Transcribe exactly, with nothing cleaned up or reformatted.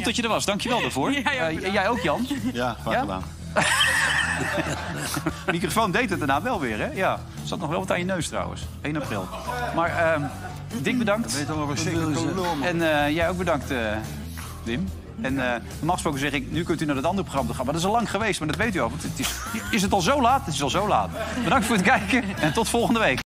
dat je er was. Dank je wel daarvoor. Jij ook, uh, jij ook, Jan? Ja, graag Ja? gedaan. De microfoon deed het daarna wel weer, hè? Ja. Er zat nog wel wat aan je neus trouwens. één april. Maar uh, Dick bedankt. Weet allemaal wat zeker. En uh, jij ook bedankt, uh, Wim. En uh, normaal gesproken zeg ik, nu kunt u naar het andere programma gaan. Maar dat is al lang geweest, maar dat weet u al. Want het is, is het al zo laat? Het is al zo laat. Bedankt voor het kijken en tot volgende week.